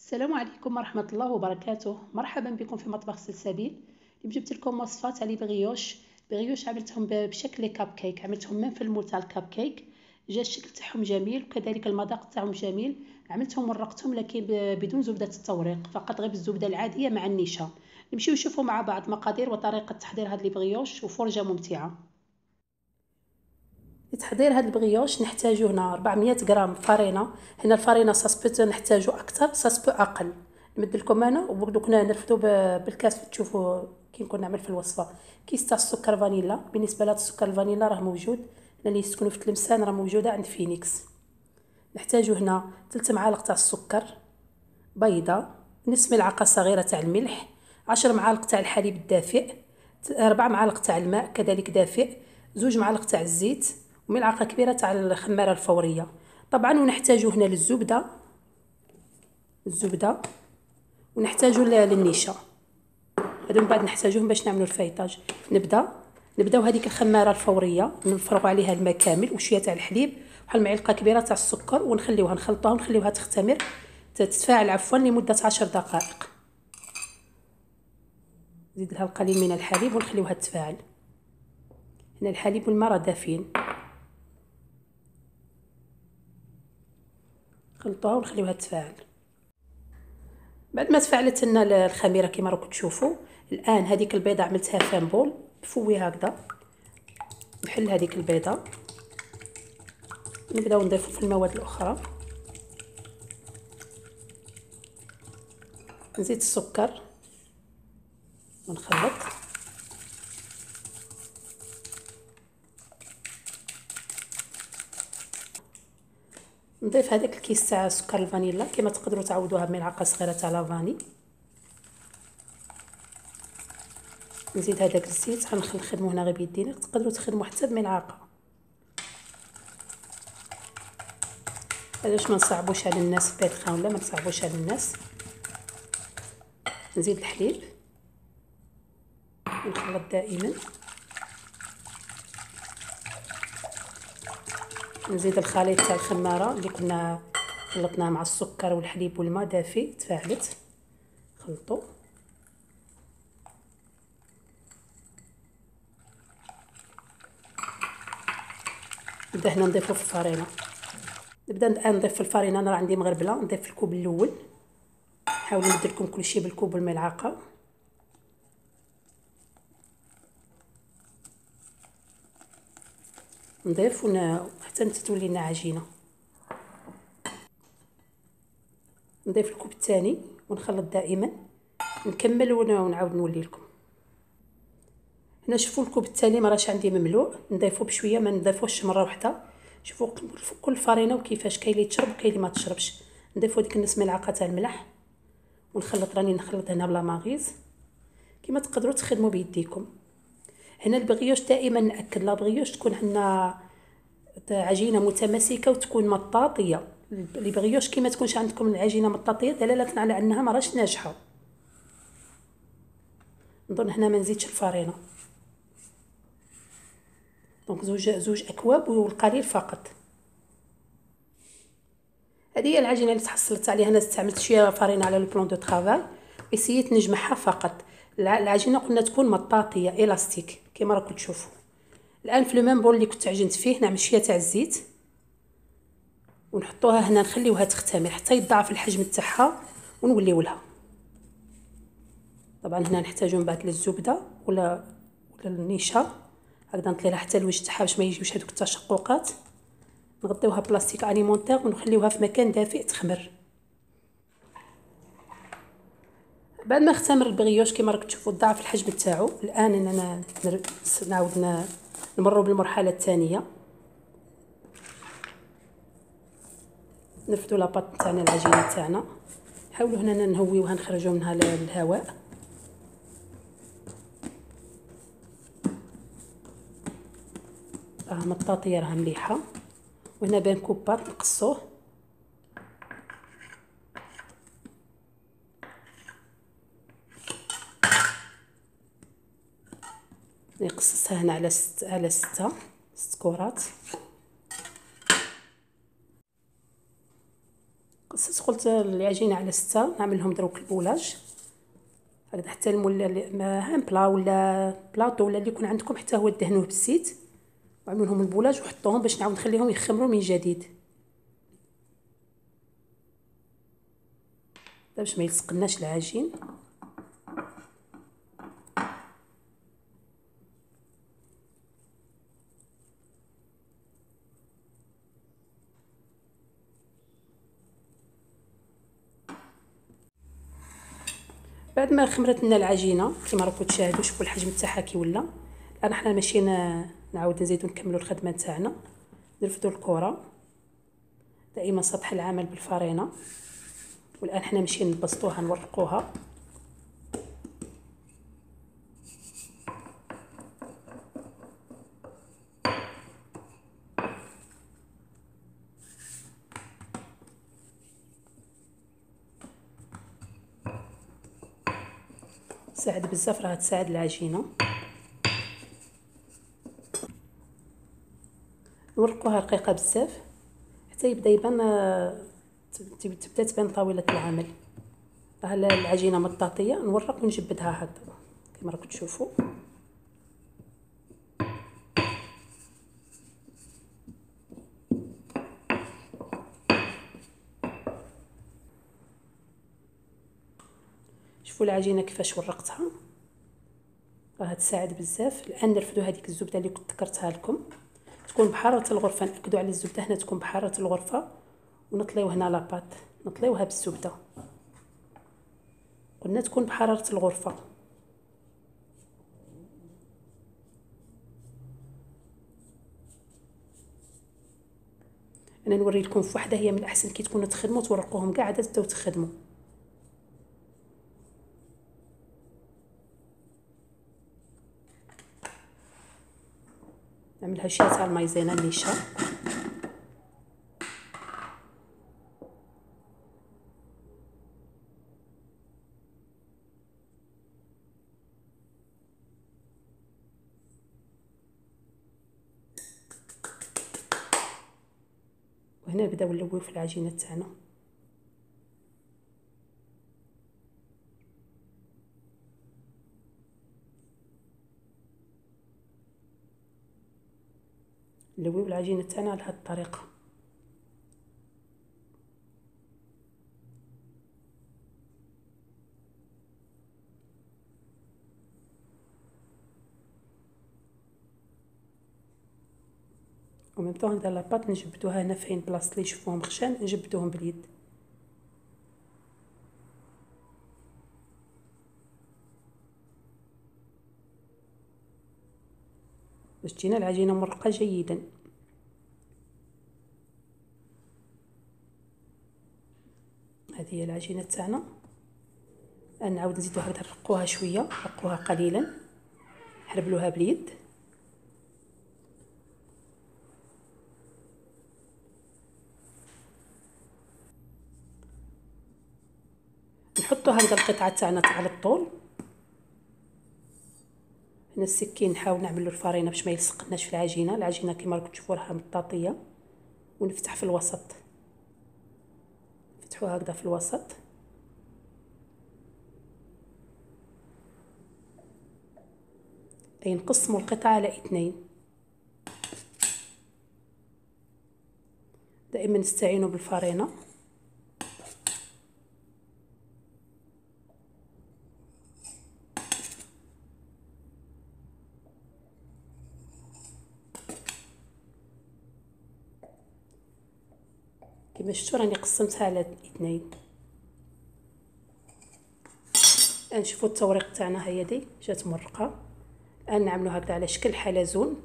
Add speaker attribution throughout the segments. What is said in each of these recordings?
Speaker 1: السلام عليكم ورحمة الله وبركاته. مرحبا بكم في مطبخ سلسبيل. اليوم جبت لكم وصفة تاع لي بغيوش عملتهم بشكل كاب كيك، عملتهم من في المول تاع الكاب كيك. جا الشكل تاعهم جميل وكذلك المذاق تاعهم جميل. عملتهم ورقتهم لكن بدون زبدة التوريق، فقط غير بالزبدة العادية مع النشا. نمشيو نشوفوا مع بعض مقادير وطريقة تحضير هاد لي بغيوش وفرجة ممتعة. لتحضير هاد البغيوش نحتاجو هنا 400 غرام فرينه. هنا الفرينه ساسبو نحتاجو اكثر ساسبو اقل. نمد لكم انا وبدوك نرفدو بالكاس تشوفوا كي نكون نعمل في الوصفه. كيس تاع السكر فانيلا، بالنسبه لهاد السكر الفانيلا راه موجود اللي يسكنوا في تلمسان، راه موجوده عند فينيكس. نحتاجو هنا 3 معالق تاع السكر، بيضه، نصف ملعقه صغيره تاع الملح، 10 معالق تاع الحليب الدافئ، 4 معالق تاع الماء كذلك دافئ، 2 معالق تاع الزيت، وملعقه كبيره تاع الخماره الفوريه. طبعا ونحتاجو هنا الزبده ونحتاجو للنشا. هادو من بعد نحتاجوهم باش نعملوا الفايطاج. نبداو هذيك الخماره الفوريه نفرغوا عليها الماء كامل وشويه تاع الحليب وحال معلقه كبيره تاع السكر ونخليوها نخلطوها ونخليوها تختمر تتفاعل عفوا لمده 10 دقائق. نزيد لها القليل من الحليب ونخليوها تتفاعل. هنا الحليب والماء راه دافين، نخلطوها ونخليوها تتفاعل. بعد ما تفاعلت لنا الخميره كما راكم تشوفوا الان، هذيك البيضه عملتها فامبول بفوي هكذا، نحل هذيك البيضه، نبداو نضيفو في المواد الاخرى، نزيد السكر ونخلط، نضيف هذاك الكيس تاع سكر الفانيلا، كما تقدروا تعوضوها بملعقه صغيره تاع لافاني. نزيد هذاك الزيت، غنخدمو هنا غير بيدينا، تقدروا تخدموا حتى بملعقه باش ما نصعبوش على الناس الطبخه، ولا ما نصعبوش على الناس. نزيد الحليب ونخلط دائما، نزيد الخليط تاع الخماره اللي كنا خلطناه مع السكر والحليب والماء دافي تفاعلت، خلطوا. نبدا هنا نضيفو في الفرينه، نبدا نضيف في الفرينه. انا راه عندي مغربله، نضيف في الكوب الاول، نحاول ندير لكم كلشي بالكوب والملعقه. نضيف حتى تولي لنا عجينه. نضيف الكوب الثاني ونخلط دائما، نكمل ونعاود نولي لكم. هنا شوفوا الكوب الثاني ما راش عندي مملوء، نضيفو بشويه، ما نضيفوش مره واحده. شوفوا كل فرينه وكيفاش، كاين اللي تشرب وكاين اللي ما تشربش. نضيفو ديك النص ملعقه تاع الملح ونخلط، راني نخلط هنا بلا ماغيز، كما تقدروا تخدموا بيديكم. هنا البغيوش دائما ناكد لا بغيوش تكون عندنا عجينه متماسكه وتكون مطاطيه. اللي بغيوش كي ما تكونش عندكم العجينه مطاطيه دلاله على انها ما راش ناجحه. نظن هنا ما نزيدش الفرينه، دونك زوج اكواب والقليل فقط. هذه هي العجينه اللي تحصلت عليها. انا استعملت شويه فرينه على لو بلون دو طرافاي، وسيت نجمعها فقط. العجينه قلنا تكون مطاطيه الاستيك كما راكم تشوفوا. الان في لو ميم بول اللي كنت عجنت فيه نعمل شويه تاع الزيت ونحطوها هنا، نخليوها تختمر حتى يضاعف الحجم تاعها ونوليو لها. طبعا هنا نحتاجو من بعد للزبده ولا النشا، هكذا نطلي لها حتى الوجه تاعها باش ما يجيوش هذوك التشققات. نغطيوها بلاستيك اليمونتير ونخليوها في مكان دافئ تخمر. بعد ما اختمر البغيوش كما راكم تشوفوا ضاعف الحجم تاعو. الان انا نعاود نمروا بالمرحله الثانيه، نرفدوا لاباط تاعنا العجينه تاعنا، نحاولوا هنا نهويوها نخرجوا منها الهواء. مطاطيه راها مليحه. وهنا بين كوبات نقصوه، نقصصها هنا على ست كرات. سقلت العجينه على 6، نعمل لهم دروك البولاج هكذا حتى هان بلا ولا بلاطو ولا اللي يكون عندكم حتى هو دهنوه بالزيت، وعملوا لهم البولاج وحطوهم باش نعاود نخليهم يخمروا من جديد باش ما يلصقناش العجين. بعد ما خمرت لنا العجينه كيما راكم تشاهدوا، شوفوا الحجم تاعها كي ولا. الان حنا ماشي نعاود نزيدو نكملوا الخدمه تاعنا. نرفدوا الكره دائما سطح العمل بالفرينه، والان حنا ماشي نبسطوها نورقوها. تساعد بزاف، راها تساعد العجينه. نورقوها رقيقه بزاف حتى يبدا يبان، تبدا تبان طاوله العمل. راه العجينه مطاطيه، نورق ونجبدها هكذا كما راكم تشوفوا. شوفوا العجينه كيفاش ورقتها، راها تساعد بزاف. الان نرفدوا هذيك الزبده اللي كنت ذكرتها لكم، تكون بحراره الغرفه. ناكدوا على الزبده هنا تكون بحراره الغرفه، ونطليو هنا لاباط نطليوها بالزبده، قلنا تكون بحراره الغرفه. انا نوري لكم في وحده هي من الاحسن كي تكونوا تخدموا تورقوهم كاع عاد تبداو تخدموا. نعملها شي تاع المايزينا النيشه. وهنا نبداو نلويو في العجينه تاعنا. نلويو العجينه تاعنا على هذه الطريقه. ومن طون هكذا لاباط نجبدوها هنا فين بلاصه اللي يشوفوهم خشان نجبدوهم باليد باش تجينا العجينه مرقه جيدا. هذه هي العجينه تاعنا. نعاود نزيدو هكذا نرقوها شويه، نرقوها قليلا، نحربلوها باليد. نحطو هكذا القطعه تاعنا على الطول. هنا السكين نحاول نعملو الفرينه باش ما يلصقناش في العجينه. العجينه كما راكم تشوفوا راها مطاطيه، ونفتح في الوسط، نفتحوها هكذا في الوسط. اي نقسموا القطعه على 2. دائما نستعينوا بالفرينه. كما شفتوا راني قسمتها على 2. الان نشوفوا التوريق تاعنا، هي دي جات مرقه. الان نعملو هكذا على شكل حلزون،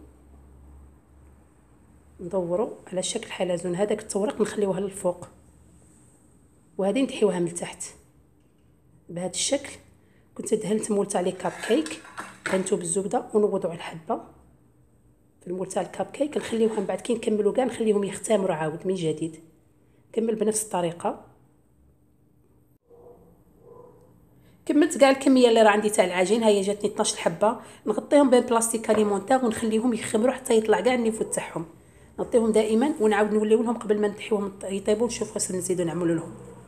Speaker 1: ندوروا على شكل حلزون. هذاك التوريق نخليوها للفوق، وهذه نحيوها من تحت بهذا الشكل. كنت دهنت مول تاع لي كاب كيك، دهنتو بالزبده ونوضوا على الحبه في المول تاع الكاب كيك. نخليوها من بعد كي نكملوا كاع نخليهم يختمروا عاود من جديد. كمل بنفس الطريقه. كملت كاع الكميه اللي راه عندي تاع العجين، هي جاتني 12 حبه. نغطيهم ببلاستيك اليمونتير ونخليهم يخمروا حتى يطلع كاع النيفو تاعهم. نغطيهم دائما ونعاود نوليو لهم قبل ما نحيوهم يطيبوا، نشوفوا واش نزيدو نعملوا لهم.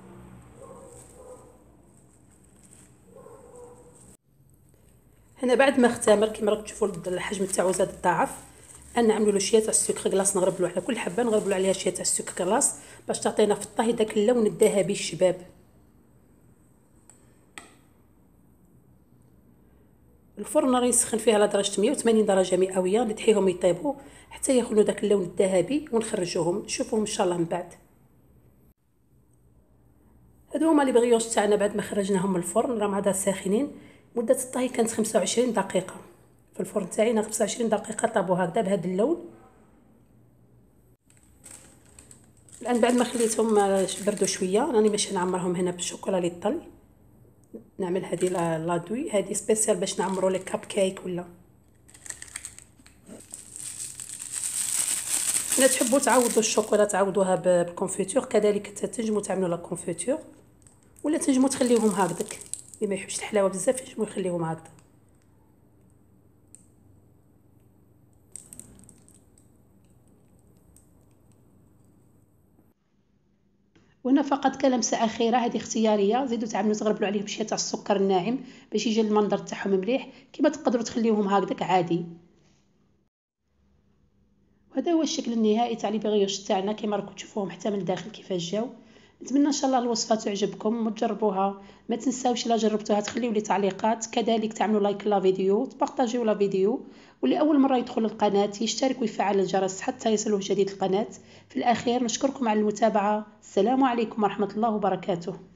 Speaker 1: هنا بعد ما اختمر كيما راكم تشوفوا الحجم تاعو زاد ضاعف. انا نعملوا له شويه تاع السكر كلاص، نغربلو على كل حبه نغربلو عليها شويه تاع السكر كلاص باش تعطينا في الطهي داك اللون الذهبي الشباب. الفرن راني نسخن فيه على درجه 180 درجه مئويه، نتحيهم يطيبوا حتى ياخذوا داك اللون الذهبي ونخرجوهم نشوفوهم ان شاء الله من بعد. هادو هما لي بغيوش تاعنا بعد ما خرجناهم من الفرن، راهم عاد ساخنين. مده الطهي كانت 25 دقيقه في الفرن تاعي، 25 دقيقه طابوا هكذا بهذا اللون. الان بعد ما خليتهم بردوا شويه راني باش نعمرهم هنا بالشوكولا لي طل. نعمل هذه لادوي هذه سبيسيال باش نعمروا لي كاب كيك ولا. الا تحبوا تعوضوا الشوكولا تعوضوها بالكونفيتور، كذلك تنجموا تعملوا لا كونفيتور، ولا تنجموا تخليهم هكذاك اللي ما يحبش الحلاوه بزاف ينجموا يخليهم هكذا. وهنا فقط كلمسه اخيره هذه اختياريه، زيدوا تعملوا تغربلوا عليهم شويه تاع السكر الناعم باش يجي المنظر تاعهم مليح، كما تقدروا تخليوهم هكذاك عادي. وهذا هو الشكل النهائي تاع لي بغيوش تاعنا كما راكم تشوفوهم حتى من الداخل كيفاش جاو. نتمنى ان شاء الله الوصفه تعجبكم وتجربوها. ما تنساوش الا جربتوها تخليوا لي تعليقات، كذلك تعملوا لايك لا فيديو، تبارطاجيو لا فيديو، واللي اول مره يدخل القناه يشترك ويفعل الجرس حتى يصلوه جديد القناه. في الاخير نشكركم على المتابعه. السلام عليكم ورحمه الله وبركاته.